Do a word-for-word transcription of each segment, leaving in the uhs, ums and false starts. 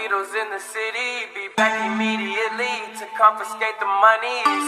Beatles in the city, be back immediately to confiscate the monies.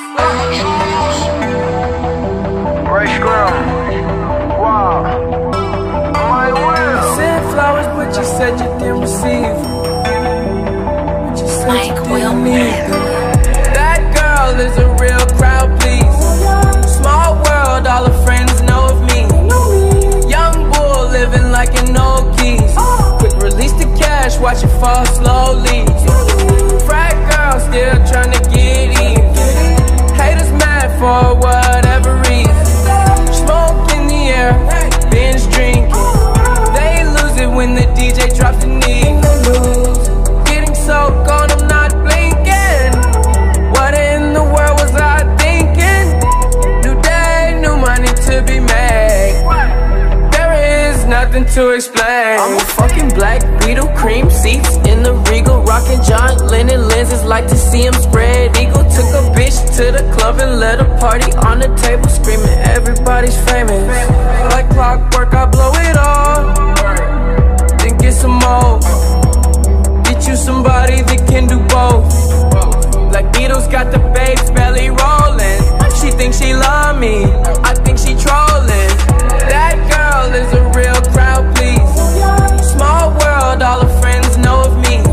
Ray Scrum, wow, my will. Sent flowers, but you said you didn't receive. But you said Mike you didn't Will. need them. That girl is a real crowd, please. Small world, all her friends know of me. Young bull living like an old geese. Quick release the cash, watch it fall slowly. Frat girl still trying to get even. Haters mad for whatever reason. Smoke in the air, binge drinking. They lose it when the D J drops the knee. Lose, getting so gone, I'm not blinking. What in the world was I thinking? New day, new money to be made. There is nothing to explain. I'm a fucking black Beetle, cream seats in the Regal, rocking John Lennon lenses, like to see him spread eagle. Took a bitch to the club and let a party on the table, screaming everybody's famous. Like clockwork, I blow it all, then get some more. Get you somebody that can do both. Like Beatles got the babes belly rolling. She thinks she love me, I think she trolling. That girl is a real crowd, please. Small world, all her friends know of me.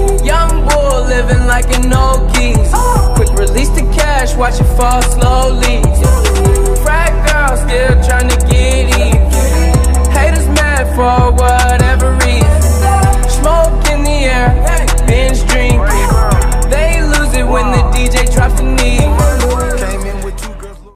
Young bull living like an old geese. Quick release the cash, watch it fall slowly.